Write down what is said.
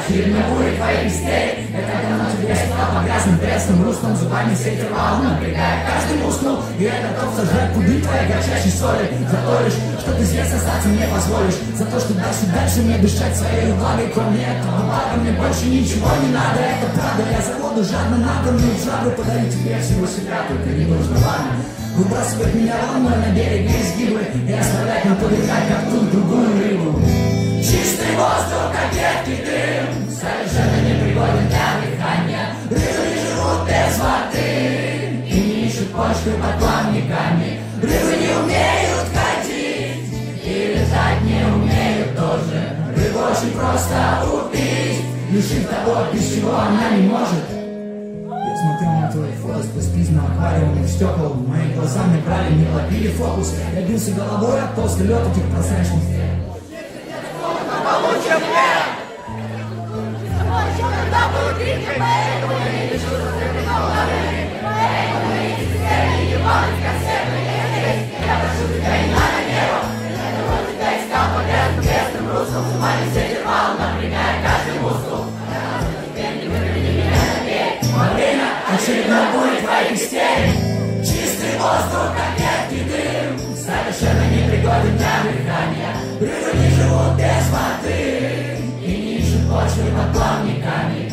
Очередной бурей твоих истерик. Я так давно тебе стал по грязным пресным руслам, зубами сеть рвал, напрягая каждый мускул. И я готов сожрать пуды твоей горчащей соли. За то лишь, что ты здесь остаться мне позволишь. За то, что дальше мне дышать своей влагой. Кроме этого блага мне больше ничего не надо. Это правда, я за воду жадно набранную жабру подарю тебе всего себя, только не нужно, ладно. Выбрасывать меня волной на берег изгибы и оставлять на подыхать, как тут другую рыбу. Чистый воздух, как едкий дым, совершенно непригоден для дыхания. Рыбы не живут без воды и не ищут почвы под плавниками. Рыбы не умеют ходить и летать не умеют тоже. Рыбу очень просто убить, лишив того, без чего она не может. Я смотрел на твои фото сквозь призму аквариумных стекол. Мои глаза мне брали, не ловили фокус. Я бился головой от толстый лед этих прозрачных стрел. Получим хлеб! Когда будут крики, поэтому я не вижу, что ты придал на рынке. Поэтому эти цели не могут консервы есть. Я прошу тебя, не надо небо. Я думаю, тебя искал по грязным местным руслам. Зубами сеть рвал, напрягая каждый мускул. Теперь не вывели меня на берег. Во время очередной бури твоих истерик. Чистый воздух, как едкий дым, совершенно непригоден для дыхания. Рыбы не живут без воды и не ищут почвы под плавниками.